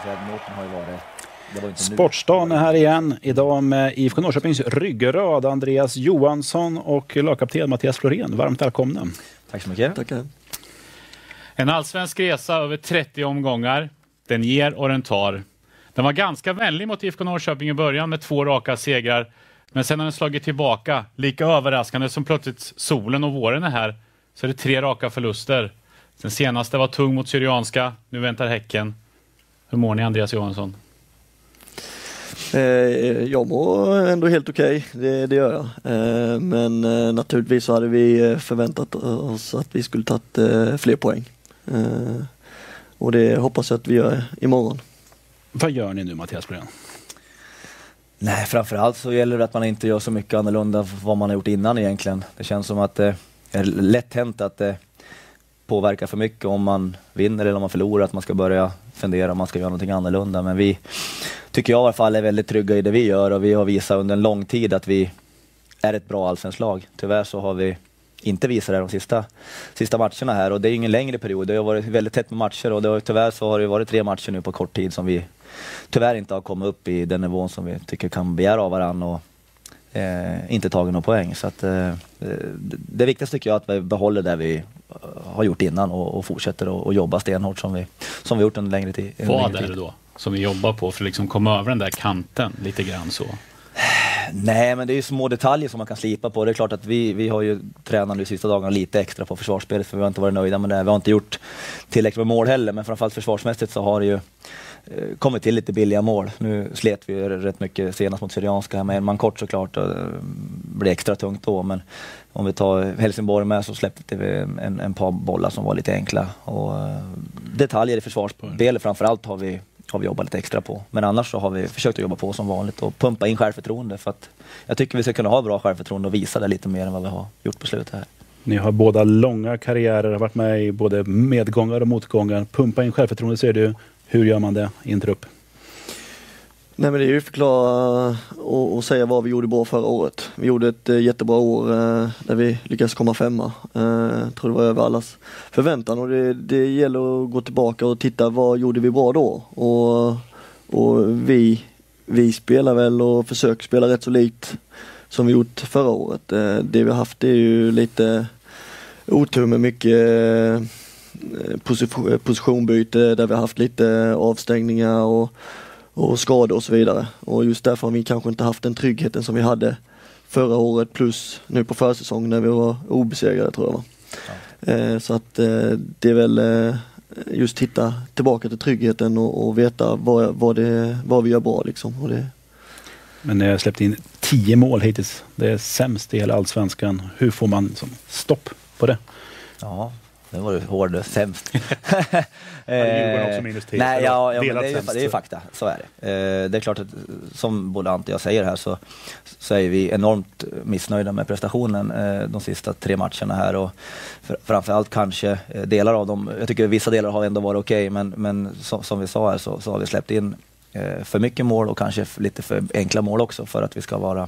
Fred Mårten har ju varit... Sportsdagen är här igen. Idag med IFK Norrköpings ryggrad Andreas Johansson och lagkapten Mattias Florén. Varmt välkomna. Tack så mycket. Tackar. En allsvensk resa över 30 omgångar. Den ger och den tar. Den var ganska vänlig mot IFK Norrköping i början med 2 raka segrar. Men sen har den slagit tillbaka. Lika överraskande som plötsligt solen och våren är här, så är det 3 raka förluster. Den senaste var tung mot Syrianska. Nu väntar Häcken. Hur mår ni, Andreas Johansson? Jag mår ändå helt okej. Det gör jag. Men naturligtvis så hade vi förväntat oss att vi skulle tagit fler poäng. Och det hoppas jag att vi gör imorgon. Vad gör ni nu, Mattias Florén? Nej, framförallt så gäller det att man inte gör så mycket annorlunda vad man har gjort innan egentligen. Det känns som att det är lätt hänt att det påverkar för mycket om man vinner eller om man förlorar, att man ska börja fundera om man ska göra någonting annorlunda. Men vi, tycker jag i alla fall, är väldigt trygga i det vi gör, och vi har visat under en lång tid att vi är ett bra allsvenskt lag. Tyvärr så har vi inte visat det de sista matcherna här, och det är ingen längre period. Det har varit väldigt tätt med matcher, och tyvärr så har det varit 3 matcher nu på kort tid som vi tyvärr inte har kommit upp i den nivån som vi tycker kan begära av varandra, och inte tagit några poäng. Så att, det viktigaste tycker jag är att vi behåller det vi har gjort innan och fortsätter och jobba stenhårt som vi gjort under längre tid. Vad är det då som vi jobbar på för att liksom komma över den där kanten lite grann så? Nej, men det är ju små detaljer som man kan slipa på. Det är klart att vi har ju tränat de sista dagarna lite extra på försvarsspelet, för vi har inte varit nöjda med det. Vi har inte gjort tillräckligt med mål heller, men framförallt försvarsmässigt så har det ju kommit till lite billiga mål. Nu slet vi ju rätt mycket senast mot Syrianska, men man kort såklart blir extra tungt då. Men om vi tar Helsingborg med, så släppte vi en par bollar som var lite enkla. Och detaljer i försvarsspelet framförallt har vi jobbat lite extra på. Men annars så har vi försökt att jobba på som vanligt och pumpa in självförtroende, för att jag tycker vi ska kunna ha bra självförtroende och visa det lite mer än vad vi har gjort på slutet här. Ni har båda långa karriärer, har varit med i både medgångar och motgångar. Pumpa in självförtroende, ser du. Hur gör man det i en trupp? Nej, men det är ju förklara och säga vad vi gjorde bra förra året. Vi gjorde ett jättebra år där vi lyckades komma 5:a. Tror det var över allas förväntan, och det gäller att gå tillbaka och titta vad gjorde vi bra då. Och vi spelar väl och försöker spela rätt så likt som vi gjort förra året. Det vi har haft är ju lite otur med mycket positionbyte där vi har haft lite avstängningar och skador och så vidare. Och just därför har vi kanske inte haft den tryggheten som vi hade förra året, plus nu på försäsongen när vi var obesegrade, tror jag. Ja. Så att det är väl just hitta tillbaka till tryggheten och veta vad vi gör bra liksom. Och det... Men ni har släppt in 10 mål hittills. Det är sämst i hela allsvenskan. Hur får man stopp på det? Ja, det var ju hård sämst. Djurgården också minus 10. Nej, det är ju fakta, så är det. Det är klart att som både Ante och jag säger här, så är vi enormt missnöjda med prestationen de sista 3 matcherna här, och framförallt kanske delar av dem. Jag tycker vissa delar har ändå varit okej, men som vi sa här så har vi släppt in för mycket mål och kanske lite för enkla mål också för att det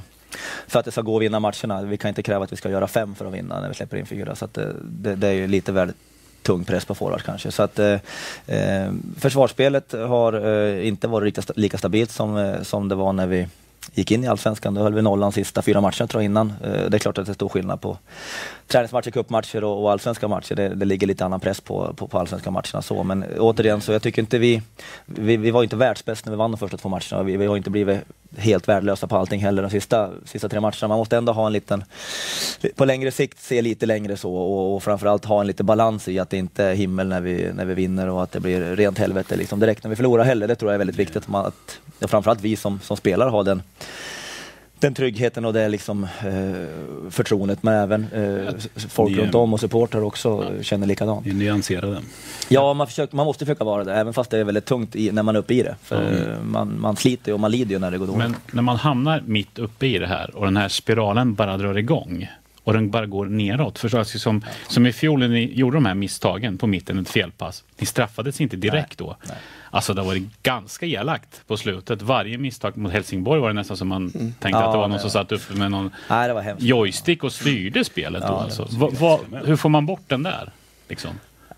ska gå att vinna matcherna. Vi kan inte kräva att vi ska göra 5 för att vinna när vi släpper in 4, så att det är ju lite väldigt tung press på forward kanske. Så att försvarsspelet har inte varit lika stabilt som det var när vi gick in i allsvenskan. Då höll vi nollan sista 4 matcherna, tror jag, innan. Det är klart att det är stor skillnad på träningsmatcher, cupmatcher och allsvenska matcher. Det ligger lite annan press på allsvenska matcherna så. Men återigen, så jag tycker inte vi var inte världsbäst när vi vann de första 2 matcherna. Vi har inte blivit helt värdelösa på allting heller de sista 3 matcherna. Man måste ändå ha en liten, på längre sikt, se lite längre så, och framförallt ha en lite balans i att det inte är himmel när vi vinner och att det blir rent helvete liksom direkt när vi förlorar heller. Det tror jag är väldigt viktigt, att framförallt vi som spelare har den tryggheten och det liksom förtroendet, men även folk runt om och supportrar också känner likadant. Ni är nyanserade. Ja, man måste försöka vara det, även fast det är väldigt tungt när man är uppe i det. För man sliter och man lider ju när det går dåligt. Men när man hamnar mitt uppe i det här och den här spiralen bara drar igång och den bara går neråt. Förstås, som i fjol när ni gjorde de här misstagen på mitten, ett felpass. Ni straffades inte direkt då. Nej. Alltså det var ganska elakt på slutet. Varje misstag mot Helsingborg var det nästan som man tänkte att det var någon som satt uppe med någon joystick och styrde spelet då. Alltså. Hur får man bort den där? Liksom?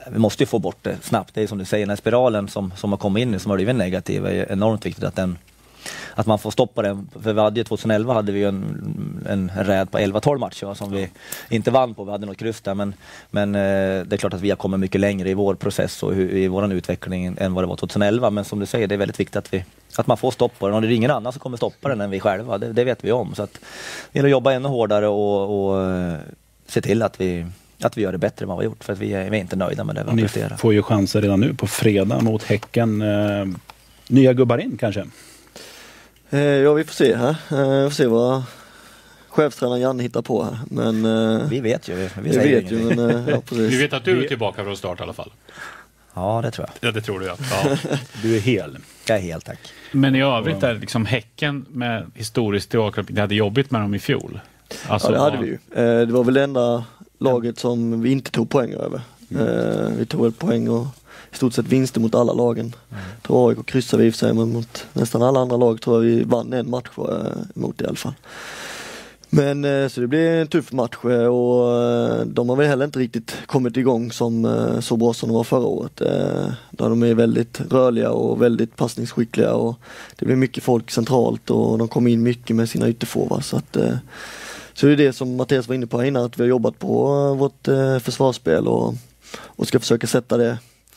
vi måste ju få bort det snabbt. Det är som du säger, den här spiralen som har kommit in nu, som har blivit negativ, är enormt viktigt att man får stoppa den. För vi hade 2011 hade vi en räd på 11-12 matcher som vi inte vann på. Vi hade något kryss där, men det är klart att vi har kommit mycket längre i vår process och i vår utveckling än vad det var 2011. Men som du säger, det är väldigt viktigt att man får stoppa den, och det är ingen annan som kommer stoppa den än vi själva. Det vet vi om. Så att det gäller att jobba ännu hårdare och se till att vi gör det bättre än vad vi har gjort, för att vi är inte nöjda med det vi har presterat. Ni får ju chanser redan nu på fredag mot Häcken. Nya gubbar in kanske? Ja, vi får se här. Vi får se vad chefstränaren Janne hittar på här. Men, vi vet ju. Vi vet att du är tillbaka från start i alla fall. Ja, det tror jag. Ja, det tror du. Ja. Du är hel. Jag är helt tack. Men i övrigt är liksom Häcken med historiskt det hade jobbigt med dem i fjol. Alltså, ja, det hade vi ju. Det var väl det enda laget som vi inte tog poäng över. Vi tog väl poäng och i stort sett vinster mot alla lagen. Tror AIK kryssade vi i och för sig, men mot nästan alla andra lag tror jag vi vann en match mot i alla fall. Men så det blir en tuff match, och de har väl heller inte riktigt kommit igång så bra som de var förra året. Där de är väldigt rörliga och väldigt passningsskickliga, och det blir mycket folk centralt och de kommer in mycket med sina ytterforwards. Så det är det som Mattias var inne på innan, att vi har jobbat på vårt försvarsspel och ska försöka sätta det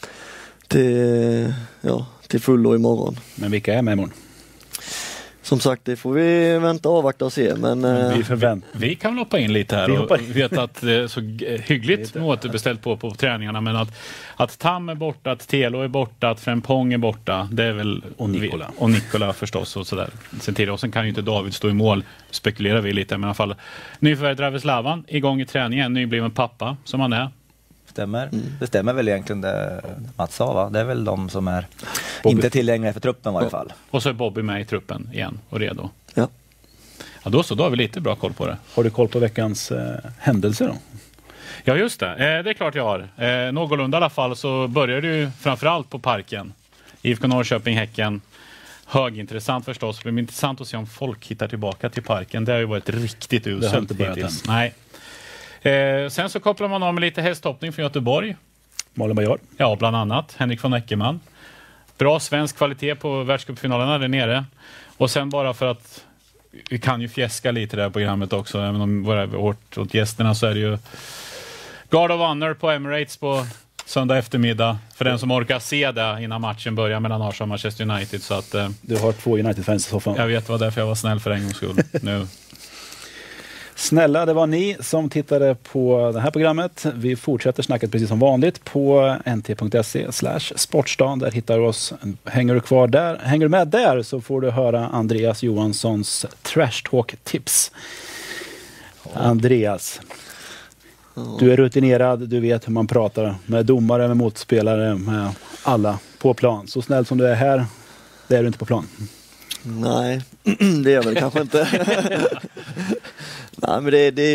till fullo imorgon. Men vilka är med imorgon? Som sagt, det får vi vänta och avvakta och se. Men vi kan väl hoppa in lite här och vet att det är så hyggligt återbeställt på träningarna, men att Tam är borta, att Telo är borta, att Frempong är borta, det är väl och Nikola förstås och sådär. Och sen kan ju inte David stå i mål, spekulerar vi lite, men i alla fall nyförvärv Dravislavan igång i träningen, nybliven pappa som han är. Det stämmer väl egentligen det Mats sa, va? Det är väl de som är inte tillgängliga för truppen i varje fall. Och så är Bobby med i truppen igen och redo. Ja. Ja, då har vi lite bra koll på det. Har du koll på veckans händelser då? Ja, just det. Det är klart jag har. Någorlunda i alla fall så börjar det ju framförallt på Parken. IFK Norrköping, Häcken. Högintressant förstås. Det blir intressant att se om folk hittar tillbaka till Parken. Det har ju varit riktigt uselt hittills. Nej. Sen så kopplar man av med lite hästhoppning från Göteborg. Malin Bajard. Ja, bland annat. Henrik von Eckermann. Bra svensk kvalitet på världscupfinalerna där nere. Och sen bara för att vi kan ju fjäska lite där programmet också. Även om vi är hårt åt gästerna, så är det ju Guard of Honor på Emirates på söndag eftermiddag. För den som orkar se det innan matchen börjar mellan Arsenal och Manchester United. Så att, du har 2 United-fans i soffan. Jag vet, vad därför jag var snäll för en gångs skull nu. Snälla, det var ni som tittade på det här programmet. Vi fortsätter snacket precis som vanligt på nt.se/sportstan. Där hittar du oss. Hänger du med där så får du höra Andreas Johanssons Trash Talk-tips. Andreas, du är rutinerad. Du vet hur man pratar med domare, med motspelare, med alla på plan. Så snäll som du är här, det är du inte på plan. Nej, det är väl kanske inte. Nej, men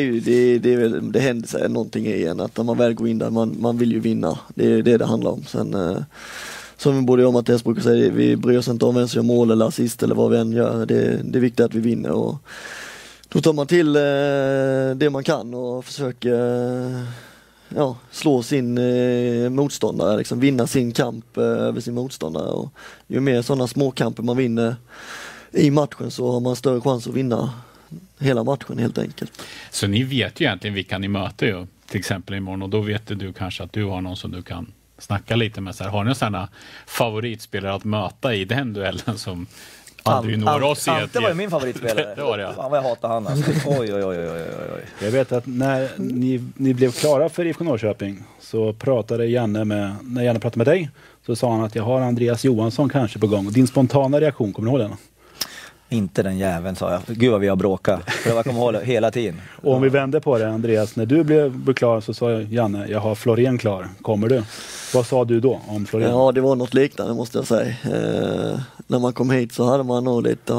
det händer sig någonting igen, att när man väl går in där, man vill ju vinna. Det är det handlar om. Sen som vi borde om att jag brukar säga, vi bryr oss inte om vem som gör mål eller assist eller vad vi än gör. Det är viktigt att vi vinner, och då tar man till det man kan och försöker slå sin motståndare, liksom vinna sin kamp över sin motståndare. Och ju mer sådana småkamper man vinner i matchen, så har man större chans att vinna hela matchen helt enkelt. Så ni vet ju egentligen vilka ni möter ju, till exempel imorgon, och då vet du kanske att du har någon som du kan snacka lite med. Så här, har ni sådana favoritspelare att möta i den duellen som aldrig når oss i Ante var ju min favoritspelare. Det var det, ja. Fan vad jag hatar han. Alltså. Oj. Jag vet att när ni blev klara för IFK Norrköping, så pratade när Janne pratade med dig, så sa han att jag har Andreas Johansson kanske på gång. Din spontana reaktion, kommer du ihåg den? Inte den jäveln, sa jag. Gud vad vi har bråkat. För jag kommer ihåg det hela tiden. Och om vi vänder på det, Andreas, när du blev klar så sa Janne, jag har Florén klar. Kommer du? Vad sa du då om Florén? Ja, det var något liknande måste jag säga. När man kom hit så hade man nog lite,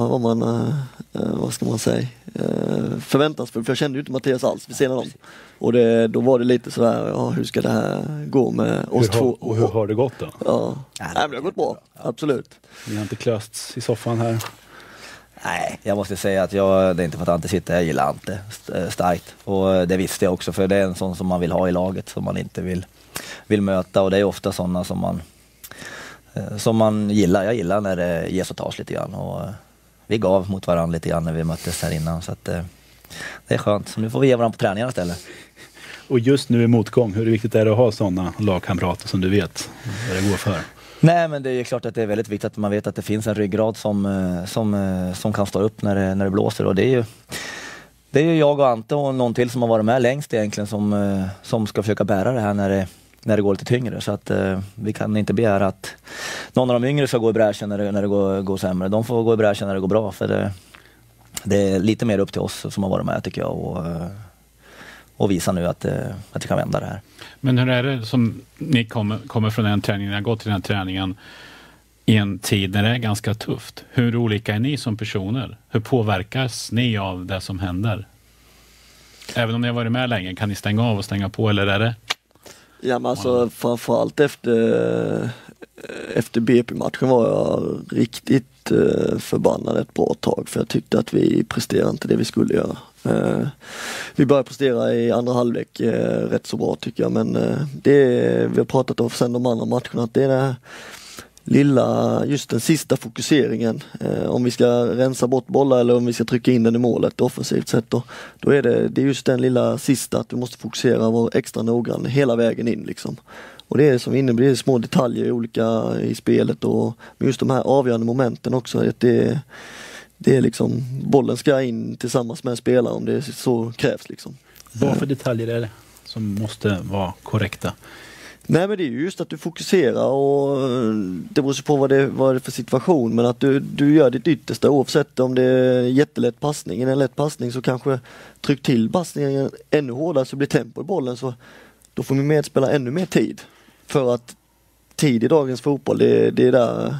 vad ska man säga, förväntansfull. För jag kände ju inte Mattias alls vid sidan om. Och då var det lite sådär, hur ska det här gå med oss två? Och hur har det gått då? Ja, men det har gått bra, absolut. Ni har inte klösts i soffan här? Nej, jag måste säga att det är inte för att Ante sitter, jag gillar Ante starkt. Och det visste jag också, för det är en sån som man vill ha i laget, som man inte vill möta. Och det är ofta sådana som man gillar. Jag gillar när det ges och tas lite grann. Och vi gav mot varandra lite grann när vi möttes här innan. Så att, det är skönt. Så nu får vi ge varandra på träningarna istället. Och just nu i motgång, hur viktigt är det att ha sådana lagkamrater som du vet vad det går för? Nej, men det är klart att det är väldigt viktigt att man vet att det finns en ryggrad som kan stå upp när det blåser. Och det är ju jag och Ante och någon till som har varit med längst egentligen som ska försöka bära det här när det går lite tyngre. Så att vi kan inte begära att någon av de yngre ska gå i bräschen när det går sämre. De får gå i bräschen när det går bra, för det är lite mer upp till oss som har varit med, tycker jag, och visa nu att vi kan vända det här. Men hur är det som ni kommer från en träning, ni har gått till den här träningen i en tid när det är ganska tufft? Hur olika är ni som personer? Hur påverkas ni av det som händer? Även om ni har varit med länge, kan ni stänga av och stänga på, eller är det? Ja, men alltså framförallt efter BP-matchen var jag riktigt förbannad ett bra tag, för jag tyckte att vi presterade inte det vi skulle göra. Vi började prestera i andra halvlek rätt så bra, tycker jag, men vi har pratat om sen de andra matcherna, att det är det här lilla, just den sista fokuseringen, om vi ska rensa bort bollar eller om vi ska trycka in den i målet offensivt sett, då är det just den lilla sista, att vi måste fokusera och vara extra noggrann hela vägen in liksom. Och det är som innebär små detaljer olika i spelet, och just de här avgörande momenten också, att det är liksom, bollen ska in tillsammans med spelare om det så krävs liksom. Vad för detaljer är det som måste vara korrekta? Nej, men det är ju just att du fokuserar, och det beror på vad det är för situation, men att du gör ditt yttersta oavsett om det är jättelätt passning. En lätt passning så kanske tryck till passningen ännu hårdare så blir tempo i bollen, så då får vi medspela ännu mer tid. För att tid i dagens fotboll, det är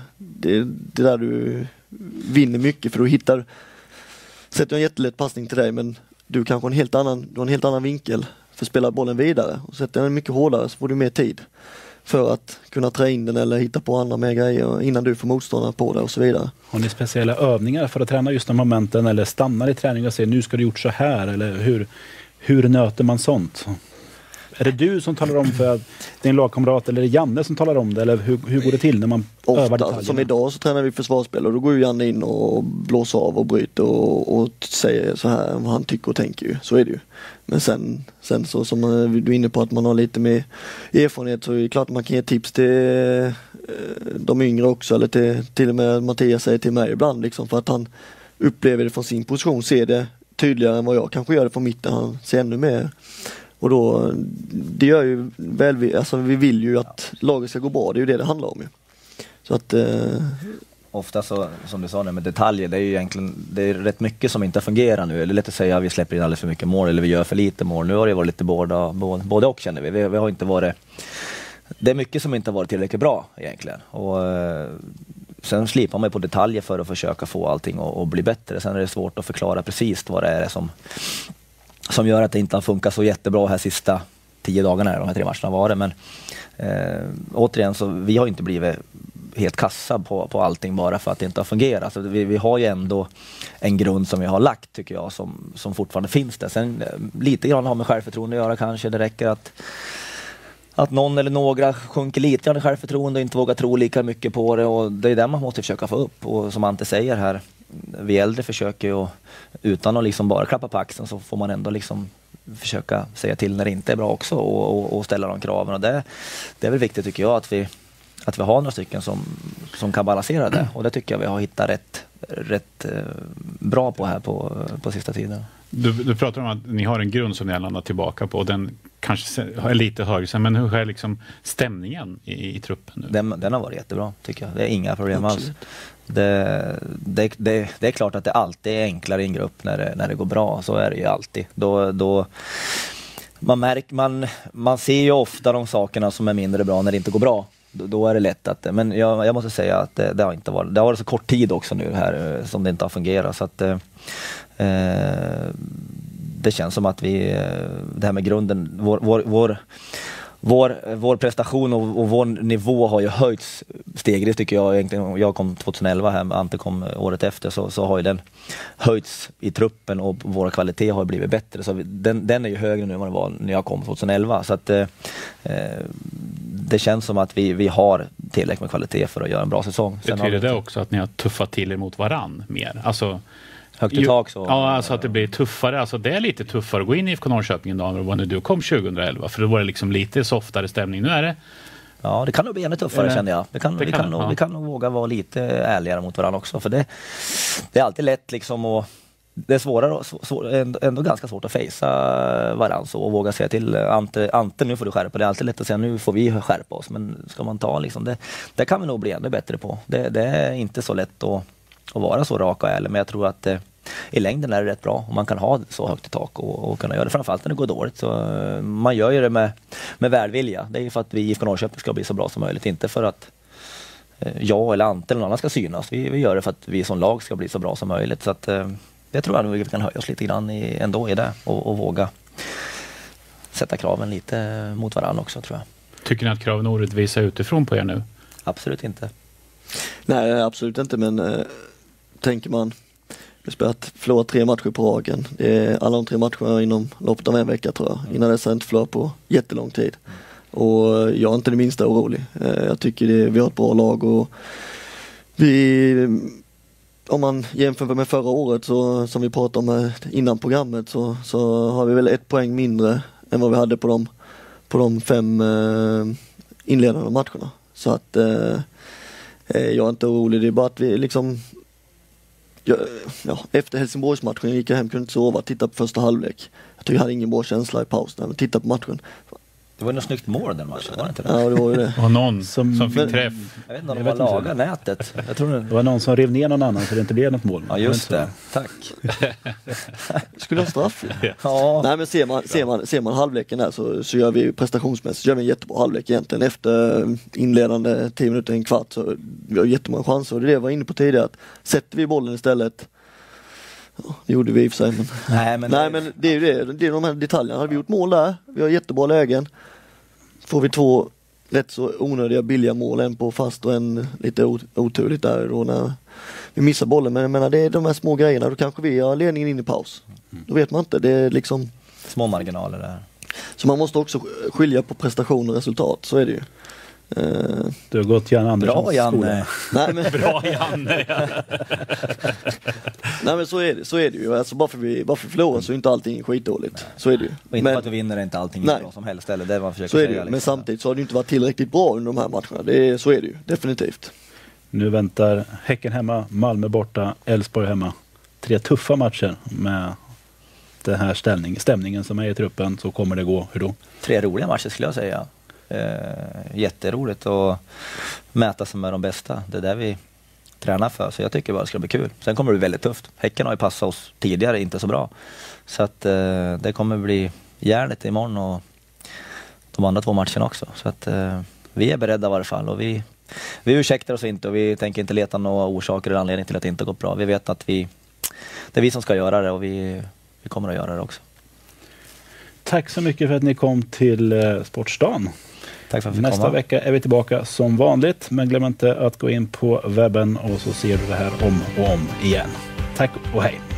där du vinner mycket, för då sätter du en jättelätt passning till dig, men du kanske har en helt annan vinkel för att spela bollen vidare, och sätter den mycket hårdare så får du mer tid för att kunna trä in den eller hitta på andra mer grejer innan du får motståndare på det och så vidare. Har ni speciella övningar för att träna just de momenten, eller stannar i träning och säger nu ska du gjort så här, eller hur nöter man sånt? Är det du som talar om för din lagkamrat, eller är det Janne som talar om det, eller hur går det till när man övar detaljerna? Som idag så tränar vi försvarsspel, och då går ju Janne in och blåser av och bryter och säger så här vad han tycker och tänker ju. Så är det ju. Men sen så som du är inne på, att man har lite mer erfarenhet, så är det klart att man kan ge tips till de yngre också, eller till och med Mattias säger till mig ibland liksom, för att han upplever det från sin position, ser det tydligare än vad jag kanske gör det från mitten, han ser ännu mer. Och då, det gör ju vi vill ju att laget ska gå bra, det är ju det handlar om ju. Så att ofta så, som du sa nu med detaljer, det är ju egentligen, det är rätt mycket som inte fungerar nu. Eller lätt att säga att vi släpper in alldeles för mycket mål, eller vi gör för lite mål. Nu har det varit lite både och, känner vi. Vi har inte varit, det är mycket som inte har varit tillräckligt bra egentligen. Och sen slipar man på detaljer för att försöka få allting att bli bättre. Sen är det svårt att förklara precis vad det är som gör att det inte har funkat så jättebra här sista 10 dagarna, de här 3 matcherna var det. Men återigen, så vi har inte blivit helt kassa på allting bara för att det inte har fungerat. Så vi har ju ändå en grund som vi har lagt, tycker jag, som fortfarande finns där. Sen lite grann har med självförtroende att göra kanske. Det räcker att någon eller några sjunker lite grann i självförtroende och inte vågar tro lika mycket på det. Och det är det man måste försöka få upp. Och som Ante säger här, vi äldre försöker ju, utan att liksom bara klappa på axeln, så får man ändå liksom försöka säga till när det inte är bra också, och ställa de kraven. Och det är väl viktigt, tycker jag, att vi har några stycken som kan balansera det. Och det tycker jag vi har hittat rätt bra på här på sista tiden. Du pratar om att ni har en grund som ni har landat tillbaka på, och den kanske är lite högre, men hur är liksom stämningen i truppen nu? Den har varit jättebra, tycker jag. Det är inga problem alls. Det är klart att det alltid är enklare i en grupp när det går bra, så är det ju alltid. Då man ser ju ofta de sakerna som är mindre bra när det inte går bra. Då är det lätt att, men jag måste säga att det har inte varit, det har varit så kort tid också nu här som det inte har fungerat, så att det känns som att det här med grunden, vår prestation och vår nivå har ju höjts stegvis tycker jag egentligen. Jag kom 2011 här, Ante kom året efter, så har ju den höjts i truppen och vår kvalitet har blivit bättre. Så den är ju högre nu än vad det var när jag kom 2011. Så att det känns som att vi har tillräckligt med kvalitet för att göra en bra säsong. Betyder det också att ni har tuffat till er mot varann mer? Alltså, högt i tak så. Ja, alltså att det blir tuffare. Alltså det är lite tuffare att gå in i IFK Norrköping idag än när du kom 2011. För då var det liksom lite softare stämning. Nu är det... Ja, det kan nog bli ännu tuffare känner jag. Vi kan nog våga vara lite ärligare mot varandra också. För det är alltid lätt liksom och det är svårare, ändå ganska svårt att fejsa varandra så och våga säga till Ante nu får du skärpa. Det är alltid lätt att säga nu får vi skärpa oss. Men ska man ta liksom det kan vi nog bli ännu bättre på. Det är inte så lätt att vara så rak och ärlig, men jag tror att i längden är det rätt bra om man kan ha så högt i tak och kunna göra det, framförallt när det går dåligt. Så man gör ju det med välvilja. Det är ju för att vi i IFK Norrköping ska bli så bra som möjligt, inte för att jag eller Ante eller någon annan ska synas. Vi gör det för att vi som lag ska bli så bra som möjligt. Så att det tror jag nog vi kan höja oss lite grann ändå i det och våga sätta kraven lite mot varandra också, tror jag. Tycker ni att kraven är orättvisa utifrån på er nu? Absolut inte. Nej, absolut inte, men tänker man vi spelat förlorat 3 matcher på raken. Det är alla de 3 matcherna inom loppet av en vecka tror jag. Innan dess har jag inte förlorat på jättelång tid. Och jag är inte det minsta orolig. Jag tycker vi har ett bra lag och om man jämför med förra året så, som vi pratade om innan programmet så har vi väl 1 poäng mindre än vad vi hade på de 5 inledande matcherna. Så att jag är inte orolig. Det är bara att vi liksom efter Helsingborgsmatchen gick jag hem, kunde inte sova, titta på första halvlek. Jag tycker jag hade ingen bra känsla i pausen, men titta på matchen. Det var ju något snyggt mål den matchen, var det inte det? Ja, det var ju det. Och någon som fick träff. Jag vet inte om de lagat nätet. Jag tror det var någon som rev ner någon annan så det inte blev något mål. Ja, just det. Tack. Skulle ha straff. Ja. Nej, men ser man halvleken där så gör vi prestationsmässigt en jättebra halvlek egentligen. Efter inledande 10 minuter, en kvart, så vi har jättemånga chanser. Och det var jag inne på tidigare, att sätter vi bollen istället. Ja, det gjorde vi i och för sig. Men men det är ju det är de här detaljerna. Hade vi gjort mål där, vi har jättebra lägen. Får vi 2 rätt så onödiga billiga mål, en på fast och en lite oturligt där då när vi missar bollen. Men jag menar, det är de här små grejerna, då kanske vi har ledningen in i paus. Då vet man inte, det är liksom små marginaler där. Så man måste också skilja på prestation och resultat, så är det ju. Du har gått Jan Anderssons Bra Janne. Bra Janne. Nej, men så är det ju. Alltså bara för vi förlorar så är inte allting skitdåligt. Så är det ju. Och inte för att vi vinner är inte allting bra som helst eller det man försöker så är det säga. Liksom. Men samtidigt så har det inte varit tillräckligt bra under de här matcherna. Så är det ju, definitivt. Nu väntar Häcken hemma, Malmö borta, Elfsborg hemma. 3 tuffa matcher med den här stämningen som är i truppen, så kommer det gå. Hur då? 3 roliga matcher skulle jag säga. Jätteroligt att mäta sig med de bästa. Det är där vi tränar för, så jag tycker bara det ska bli kul. Sen kommer det bli väldigt tufft. Häcken har ju passat oss tidigare inte så bra, så att det kommer bli järnet imorgon och de andra 2 matcherna också, så att vi är beredda i varje fall och vi ursäktar oss inte och vi tänker inte leta några orsaker eller anledning till att det inte gått bra. Vi vet att det är vi som ska göra det och vi kommer att göra det också. Tack så mycket för att ni kom till Sportsdagen. Tack för att vi Nästa vecka är vi tillbaka som vanligt, men glöm inte att gå in på webben och så ser du det här om och om igen. Tack och hej!